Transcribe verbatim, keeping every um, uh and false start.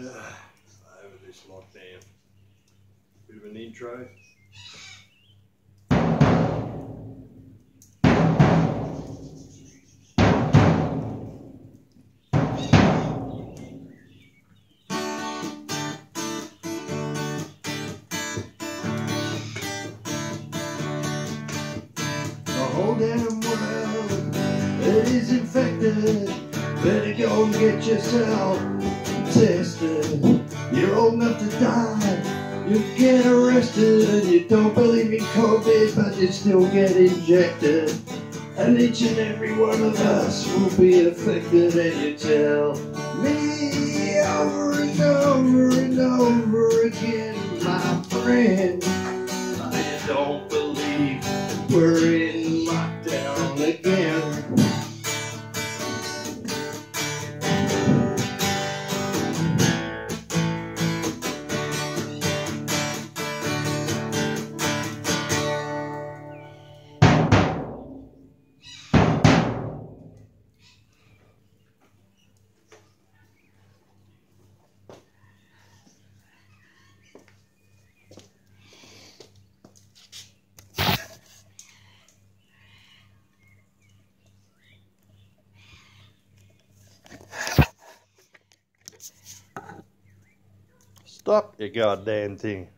over this lockdown. Bit of an intro. The whole damn world that is infected, better go and get yourself tested. You're old enough to die, you get arrested, and you don't believe in COVID, but you still get injected. And each and every one of us will be affected, and you tell me over and over and over again, my friend, I don't believe we're in lockdown again. Stop your goddamn thing.